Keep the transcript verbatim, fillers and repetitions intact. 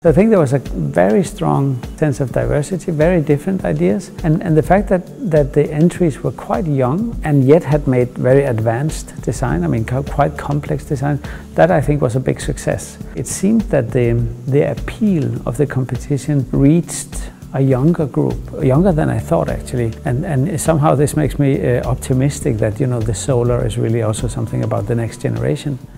I think there was a very strong sense of diversity, very different ideas, and, and the fact that, that the entries were quite young and yet had made very advanced design, I mean quite complex design, that I think was a big success. It seemed that the, the appeal of the competition reached a younger group, younger than I thought actually, and, and somehow this makes me uh, optimistic that, you know, the solar is really also something about the next generation.